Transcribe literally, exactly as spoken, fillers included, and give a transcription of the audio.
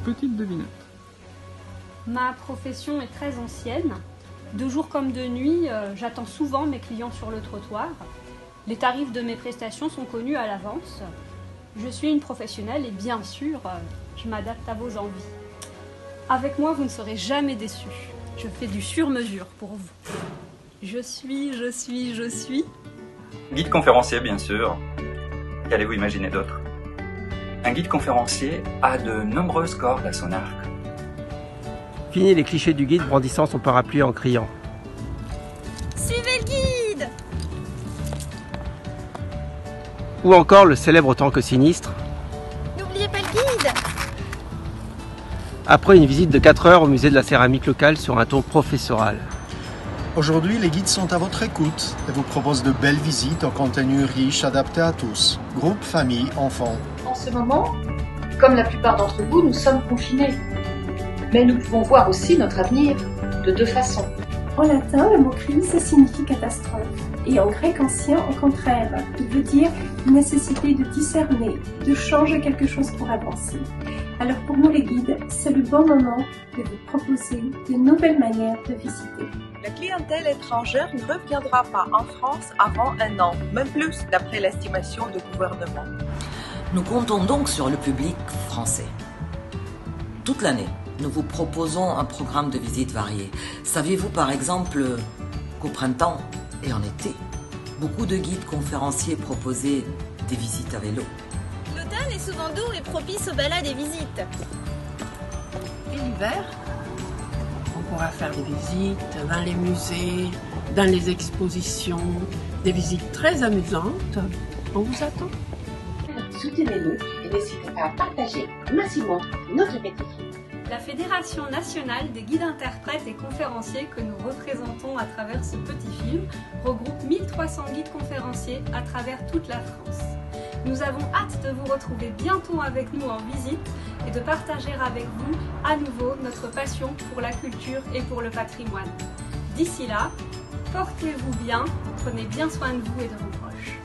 petite devinette. Ma profession est très ancienne. De jour comme de nuit, euh, j'attends souvent mes clients sur le trottoir. Les tarifs de mes prestations sont connus à l'avance. Je suis une professionnelle et bien sûr, euh, je m'adapte à vos envies. Avec moi, vous ne serez jamais déçus. Je fais du sur-mesure pour vous. Je suis, je suis, je suis... Guide conférencier, bien sûr. Qu'allez-vous imaginer d'autre? Un guide conférencier a de nombreuses cordes à son arc. Fini les clichés du guide brandissant son parapluie en criant. Suivez le guide! Ou encore le célèbre autant que sinistre. N'oubliez pas le guide! Après une visite de quatre heures au musée de la céramique locale sur un ton professoral. Aujourd'hui, les guides sont à votre écoute et vous proposent de belles visites en contenu riche adapté à tous, groupe, famille, enfants. En ce moment, comme la plupart d'entre vous, nous sommes confinés. Mais nous pouvons voir aussi notre avenir de deux façons. En latin, le mot crise signifie catastrophe. Et en grec ancien, au contraire, il veut dire nécessité de discerner, de changer quelque chose pour avancer. Alors pour nous les guides, c'est le bon moment de vous proposer de nouvelles manières de visiter. La clientèle étrangère ne reviendra pas en France avant un an, même plus d'après l'estimation du gouvernement. Nous comptons donc sur le public français. Toute l'année, nous vous proposons un programme de visites varié. Saviez-vous par exemple qu'au printemps et en été, beaucoup de guides conférenciers proposaient des visites à vélo? L'automne est souvent doux et propice aux balades et visites. Et l'hiver, on pourra faire des visites dans les musées, dans les expositions, des visites très amusantes. On vous attend. Soutenez-nous et n'hésitez pas à partager massivement notre répétition. La Fédération nationale des guides interprètes et conférenciers que nous représentons à travers ce petit film regroupe mille trois cents guides conférenciers à travers toute la France. Nous avons hâte de vous retrouver bientôt avec nous en visite et de partager avec vous à nouveau notre passion pour la culture et pour le patrimoine. D'ici là, portez-vous bien, prenez bien soin de vous et de vos proches.